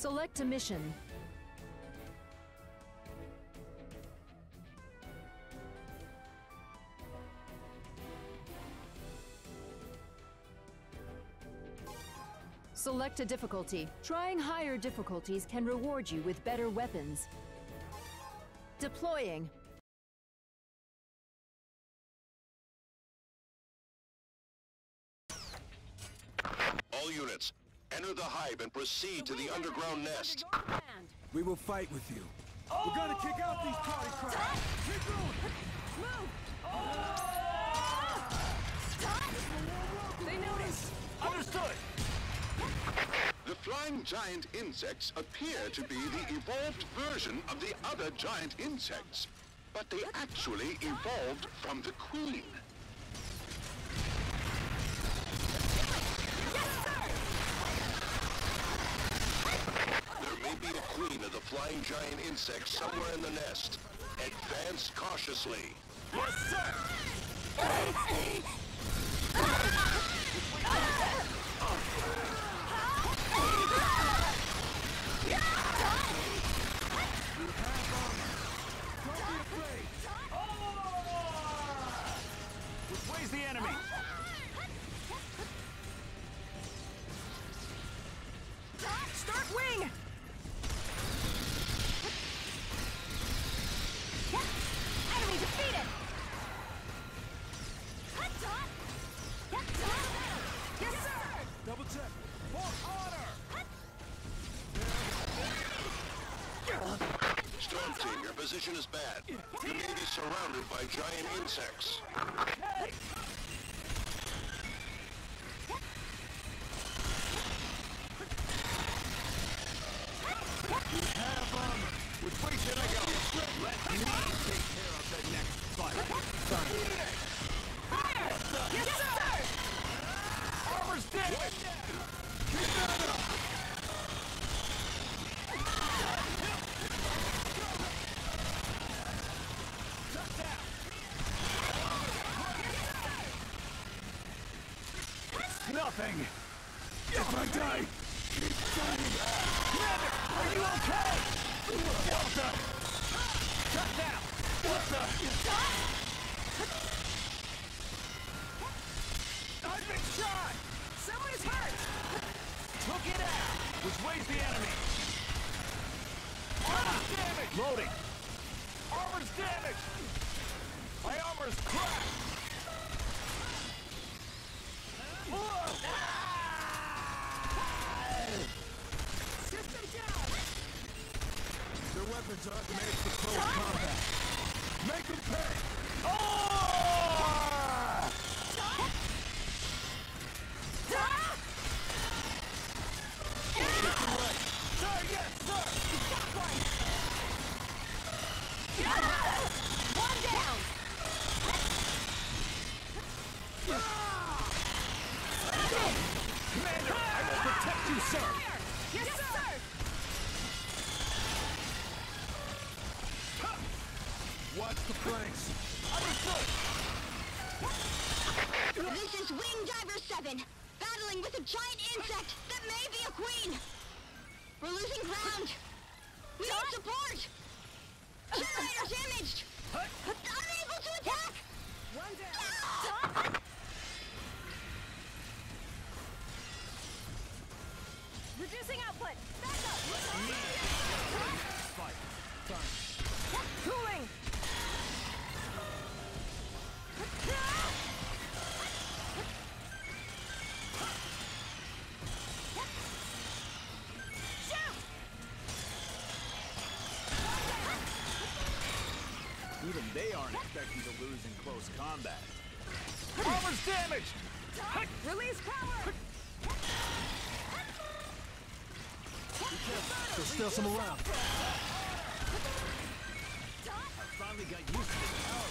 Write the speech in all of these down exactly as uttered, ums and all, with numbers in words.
Select a mission. Select a difficulty. Trying higher difficulties can reward you with better weapons. Deploying. All units, enter the hive and proceed to the underground nest. We will fight with you. Oh! We're gonna kick out these party crowds. Keep going. Move! They notice! Understood! The flying giant insects appear to be the evolved version of the other giant insects, but they actually evolved from the queen. There may be a queen of the flying giant insects somewhere in the nest. Advance cautiously. Yes, sir! Which way's the enemy? Start wing! Enemy defeated! Yes, sir! Double check. For honor! Storm team, your position is bad. You may be surrounded by giant insects. Have armor. Which way should I go? Let me take care of the next fight. Fire! Yes, sir! Armor's damaged! Keep that up! Shut down! Nothing! If I die, keep fighting! Commander, are you okay? What the? Shut down! What the? I've been shot! Someone's hurt! Took it out! Which way's the enemy? Armor's damaged! Loading! Armor's damaged! My armor's cracked! System down! Their weapons aren't made for close combat. Make them pay! Oh! Sir, yes, sir! One down! Commander, I will protect you, sir! Yes, sir! Watch the flanks! Understood! This is Wing Diver seven, battling with a giant insect that may be a queen. We're losing ground. We need support. Generator damaged. Unable to attack. One down! Reducing output! Back up! Fight. Done. Cooling! Shoot! Even they aren't expecting to lose in close combat. Armor's damaged! Release power! There's still some around. I finally got used to this power.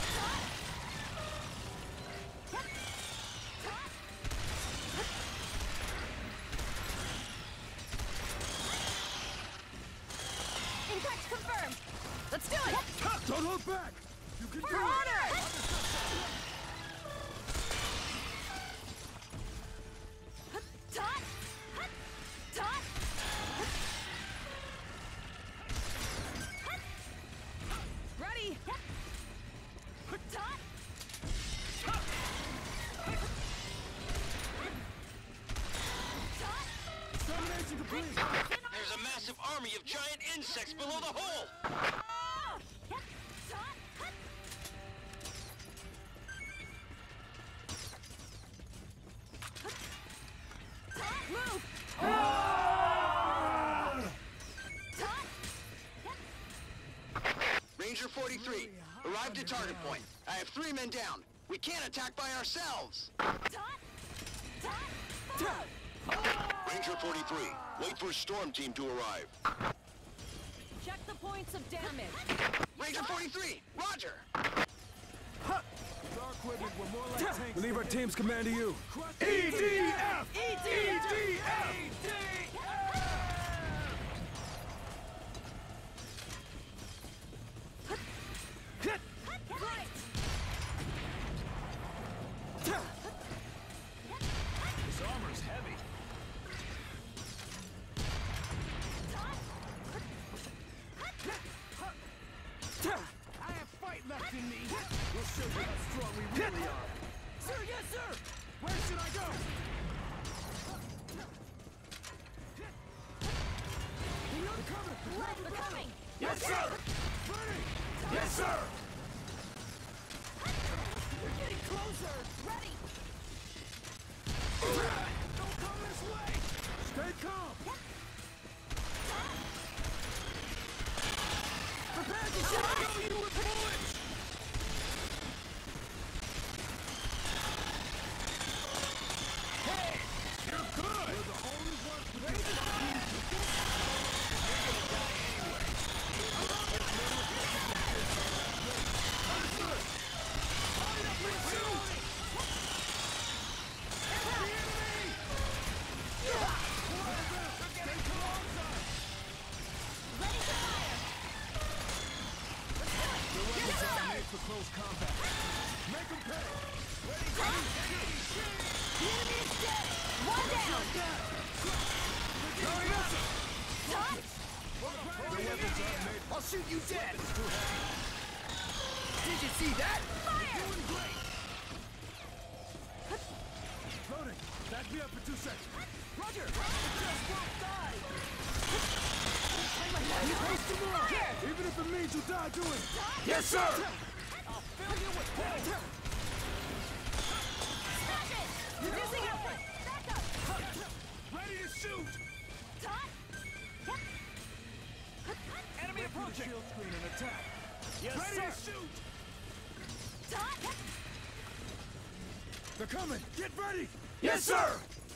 Impact confirmed! Let's do it! Don't hold back! You can For do it! honor! Tot! Tot! Mission complete. There's a massive army of giant insects below the hole! Move! Ranger forty-three, arrived at target point. I have three men down. We can't attack by ourselves. Ranger forty-three, wait for Storm Team to arrive. Check the points of damage. Ranger forty-three, roger! Our equipment were more like tanks. We leave our team's command to you. E D F! E D F! This armor's heavy. I have fight left in me. We'll show you how strong we really are. Sir, yes, sir! Where should I go? They're coming! They're coming! Yes, sir! Ready! Yes, sir! We're getting closer! Ready! Don't come this way! Stay calm! Prepare to shoot you with bullets! Hey! You're good! We're the only ones who can stop you. You're gonna die anyway. Understood! Hurry up and shoot! The enemy! Stay alongside! Ready to fire! The weapons are made for close combat. Make them pay! Ready, ready, ready, The enemy is dead! One down! Hurry up! Stop! The weapons are made. I'll shoot you dead! Did you see that? Fire! Doing great! Loading! Back me up for two seconds. Roger! It just won't die! You post them up! Here! Even if it means you die doing it! Yes, sir! I'll fill you with pain! Stop it! Using effort! Back up! Ready to shoot! Enemy approaching! Shield screen and attack. Yes, Ready sir! to shoot! They're coming! Get ready! Yes, sir!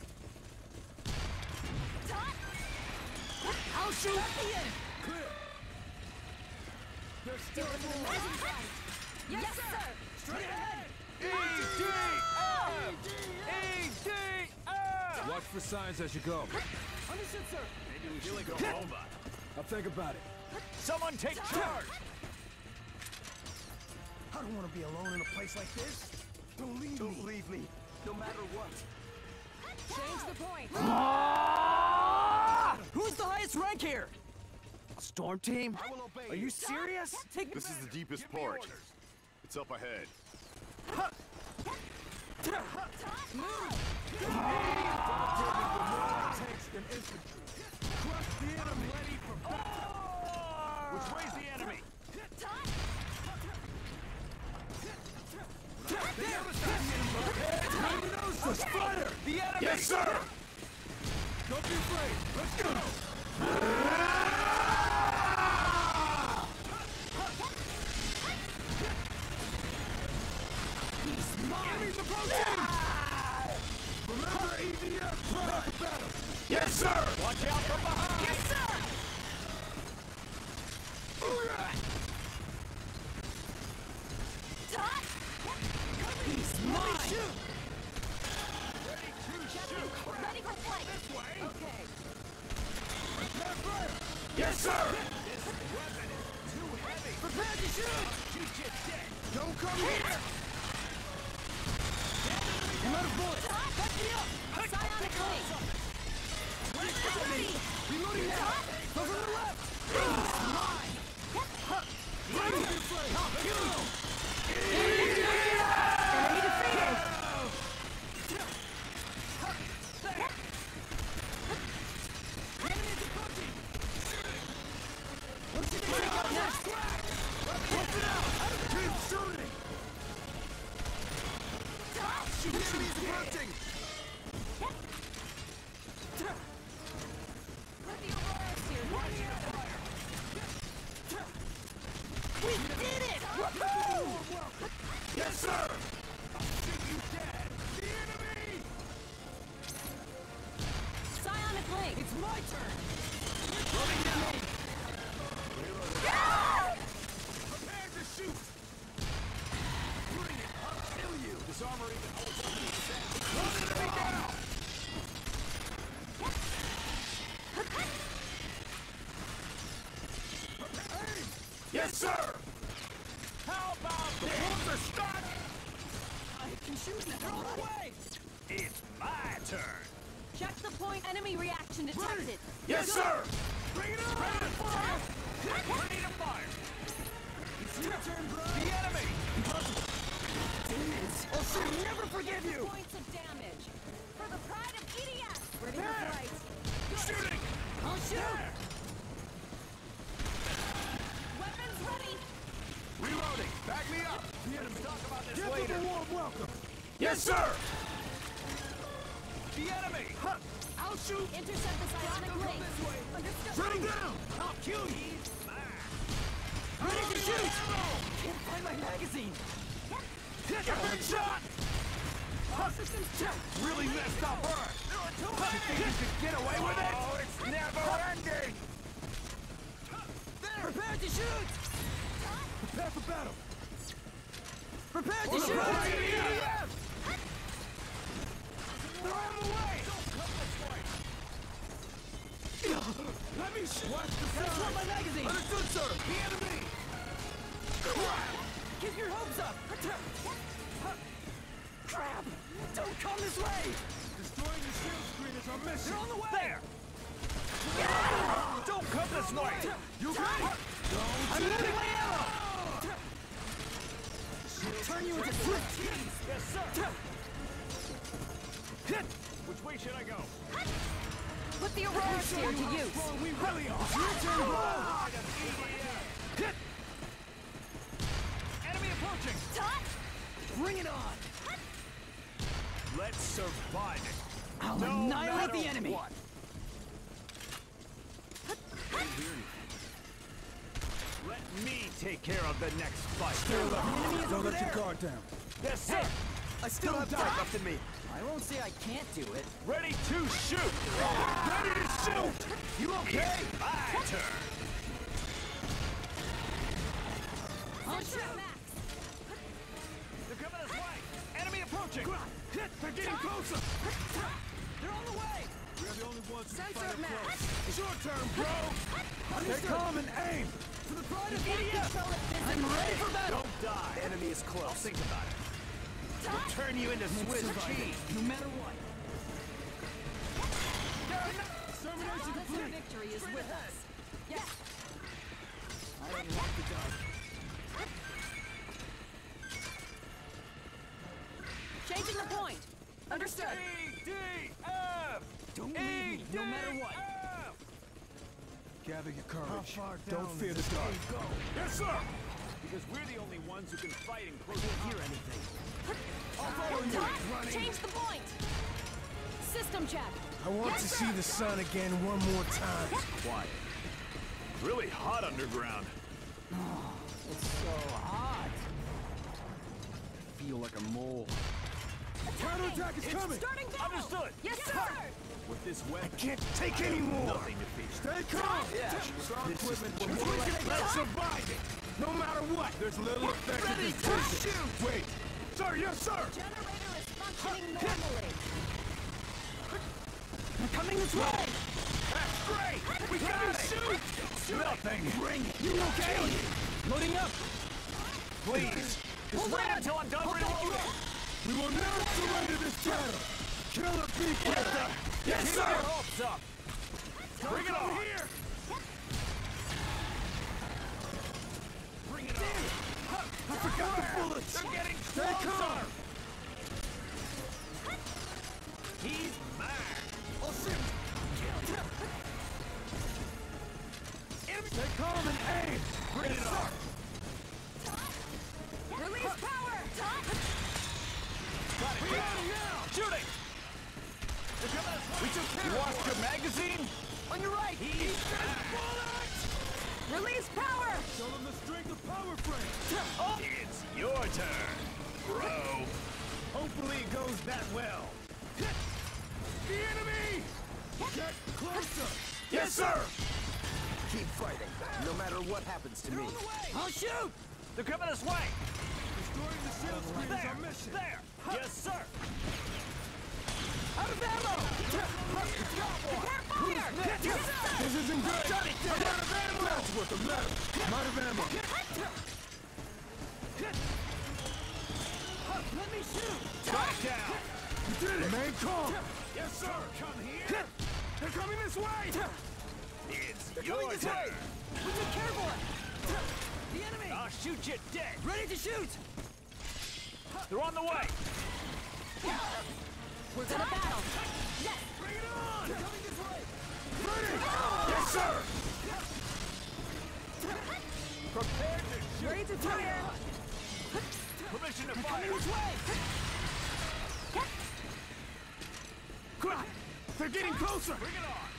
I'll shoot! Clear! They're still moving! Yes, sir! Straight ahead! E D F! E D F! Watch for signs as you go. Understood, sir! Maybe we should go home. I'll think about it. Someone take charge! I don't want to be alone in a place like this. Don't leave Don't me. leave me, no matter what. Change the point! Who's the highest rank here? Storm Team? I will obey Are you serious? Take This is the deepest part. It's up ahead. tanks and infantry. Crush the enemy. Ready for battle. Which way's the enemy? Fire! The enemy! Yes, sir! Don't be afraid. Let's go! He's mine! Enemies approaching! Remember E D F, prepare for battle! Yes, sir! Watch out from behind! Yes, sir! He's mine! Ready for flight! This way! Okay. Prepare fire! Yes, sir! Prepare to shoot! Don't come here! You out of bullets! Back me up! Psionic blade! Ready! Reloading now! Go from the left! Mine! Ready to flame! Kill him! Enemy defeated! coming! It's my turn! Loading down! Prepare to shoot! Bring it! I'll kill you! This armor even holds up to the set. One enemy down! Yes, sir! How about The this? wolves are stuck! I can shoot now! Throw it away! It's my turn! Check the point. Enemy reaction detected. Yes, sir! Bring it on! Ready to fire! Ready to fire! It's your turn, bro! The enemy! I'll shoot! Never forgive you! Points of damage. For the pride of E D S. Ready There. to fight. Shooting! I'll shoot! Weapons ready. Reloading! Back me up! The enemy! Talk about this Give later! them a warm welcome! Yes, sir! The enemy! Huh. I'll shoot! Intercept the psionic Don't go link. this way! Understood. Settle down! I'll kill you! Ready to shoot! Can't find my magazine! Shot! All systems check! Really messed up her! Two You think you could get away with it? Oh, it's never ending! There! Prepare to shoot! Prepare for battle! Prepare to On the shoot! right, E D F! Throw him away! Don't come this way! Let me shoot! Watch the side! That's not my magazine! Understood, sir! The enemy! Keep your hopes up! Crap! Don't come this way! Destroying the shield screen is our mission! They're on the way! There! Don't come this way! You okay? I'm moving my arrow! Turn you into swift cheese! Yes, sir! Hit! Which way should I go? Put the Aurora sphere to use. Strong we really are! Your turn, bro! Hit! Enemy approaching! Bring it on! Let's survive it! I'll No annihilate matter the enemy! what. Let me take care of the next fight! Don't let your guard down. Yes, sir! I still have time left in me. I won't say I can't do it. Ready to shoot! Ready to shoot! You okay? It's my turn! I'll shoot. Max. They're coming this way! Enemy approaching! Hit! They're getting closer! They're on the way! We're the only ones who Sensor fight up Max. close. It's your turn, bro! Stay calm and aim! For the pride of E D F! I'm ready for battle! Don't die! Enemy is close. I'll think about it. We'll turn you into Swiss cheese! No matter what. Extermination This complete! victory is with us. Yes. I don't like the dark. Changing the point. Understood. E D F! Don't leave me, no matter what. Gather your courage. Don't fear the dark. Go. Yes, sir! Because we're the only ones who can fight in close. Can't hear anything. I'll follow you. Doc, Running. change the point. System check. I want to see the sun again one more time. Quiet. Really hot underground. It's so hot. I feel like a mole. Counterattack is coming. Starting battle. Understood. Yes, sir. With this weapon, Can't take any more. nothing to fear. Stay calm. Yeah. Strong equipment. Let's survive it. No matter what, there's little effect of this bullshit. Wait. Sir, yes, sir. Generator is functioning normally. They're coming this way. That's great. We got it. Shoot. Shoot. Nothing. Bring it. You okay? Loading up. Please, just wait until I'm done reloading. We will never surrender this battle. Killer be quicker. Yes, Keep sir. your hopes up. Bring it on. Here. Bring it on. I forgot the bullets. They're getting Stay closer. calm. He's mine. I'll shoot. Stay calm and aim. Bring it on. Release power. Got it. We got him now. Shooting. They're coming this way. We took care You of lost it. your magazine? On your right. He's Release power. Show them the strength of power frame. Oh. It's your turn, bro. Hopefully it goes that well. Hit. The enemy. Get closer! Yes, sir! Keep fighting, no matter what happens to me. I'll shoot! They're coming this way! Destroying the shield screen is our mission! There! Yes, sir! Out of ammo! Fire! This isn't good! I'm out of ammo! That's worth of metal! I'm out of ammo! Let me shoot! Back down! You did it! Remain calm! Yes, sir! Come here! They're coming this way! It's They're your coming this turn! way! We took care of one! The enemy! I'll shoot you dead! Ready to shoot! They're on the way! We're gonna battle. Yes. Bring it on! They're coming this way! Ready! Yes, sir! Prepare to shoot! Ready to fire. Permission to fire! This way. Quick! They're getting closer! Bring it on!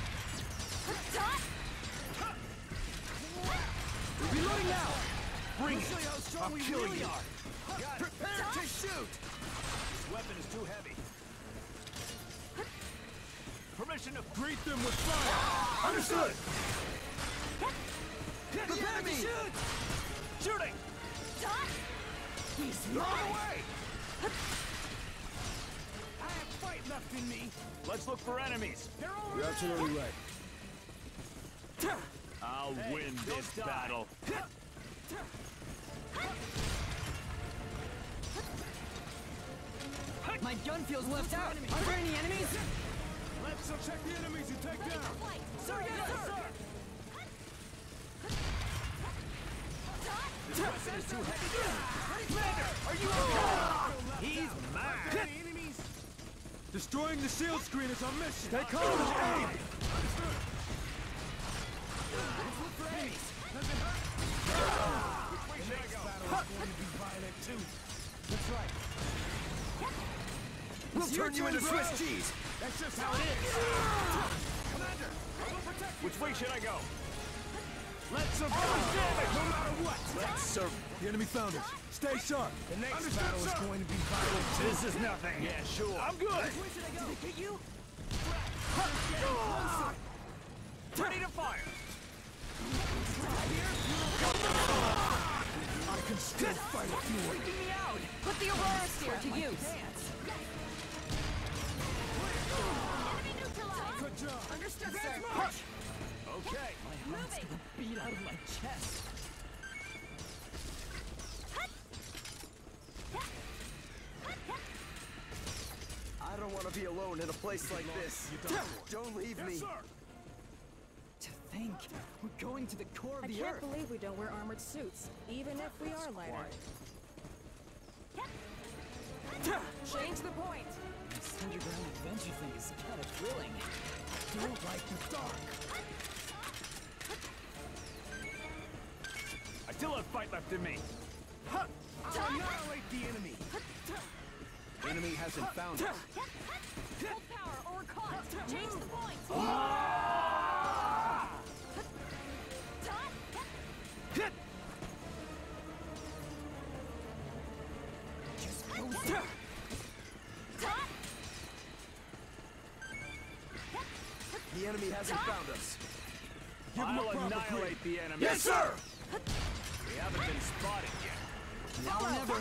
Reloading now! Bring it! Show you how strong I'll we kill really you. are! Got it. Prepare to shoot! This weapon is too heavy. Permission to Greet them with fire! Understood! prepare to shoot! Shooting! He's They're on mine! the way! I have fight left in me! Let's look for enemies. They're over You're absolutely right. I'll Hey, win don't this die. battle. My gun feels left out. Are there any enemies? Let's uh, check the enemies you take down! Sir, yes, sir. This weapon is too heavy. Commander, are you okay? He's mad. Any enemies? Destroying the shield screen is our mission! Stay calm and aim! Understood! Let's look for enemies! Doesn't hurt! Which way should I go? Battle is going to be violent too! That's right! We'll turn you into Swiss cheese! That's just how it is! Commander, I will protect you! Which way should I go? Let's survive! No matter what! Let's serve. The enemy found us. Stay sharp. The next Understood, battle sir. is going to be violent too. This is nothing. Yeah, sure. I'm good. Where should I go? Did it hit you? Ready to fire. I can still fight a few. Freaking me out. Put the Aurora Sphere to use. Enemy neutralized! Good job. Understood, sir. Okay. My heart's gonna beat out of my chest. I don't want to be alone in a place like this. Don't leave me. Yes, sir. To think, we're going to the core of I the can't Earth. believe we don't wear armored suits, even if we are lighter. Change the point! This underground adventure thing is kind of thrilling. I don't like the dark. I still have fight left in me. I'll annihilate the enemy. The enemy hasn't found us. Full power or we're caught! Change the point! The enemy hasn't found us. Give him a I'll proper annihilate the enemy. Yes, sir! We haven't been spotted yet. Now or never.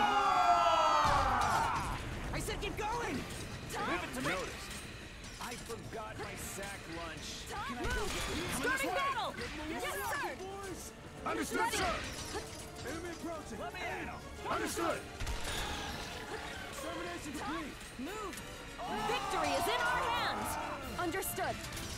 I said keep going! Leave it to me. Notice. I forgot my sack lunch. Can I go Move! get it? Starting battle! Yes, sir! Boys! Understood, sir! Enemy approaching! Let me handle. Understood! Extermination complete! Move! Victory is in our hands! Understood.